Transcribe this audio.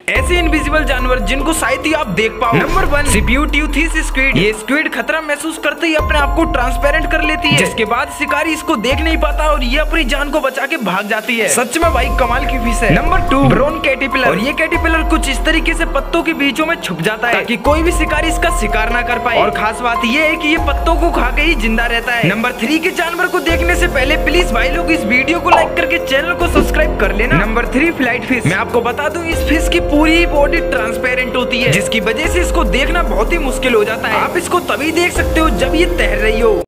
ऐसे इनविजिबल जानवर जिनको शायद ही आप देख पाओ। नंबर 1 सिप्यूट्यूथिस स्क्विड। ये स्क्विड खतरा महसूस करते ही अपने आप को ट्रांसपेरेंट कर लेती है, जिसके बाद शिकारी इसको देख नहीं पाता और ये अपनी जान को बचा के भाग जाती है। सच में भाई कमाल की फिश है। Number 2 brown caterpillar. और ये कैटरपिलर कुछ इस तरीके से पत्तों के बीचों में छुप जाता है ताकि कोई भी शिकारी इसका शिकार ना कर पाए। और खास बात ये है कि ये पत्तों को खा के ही जिंदा रहता है। नंबर 3 के जानवर को देखने से पहले प्लीज भाई लोग इस वीडियो को लाइक करके चैनल को सब्सक्राइब कर लेना। Number 3 flight fish. मैं आपको बता दूं इस फिश की पूरी बॉडी ट्रांसपेरेंट होती है, जिसकी वजह से इसको देखना बहुत ही मुश्किल हो जाता है। आप इसको तभी देख सकते हो जब ये तैर रही हो।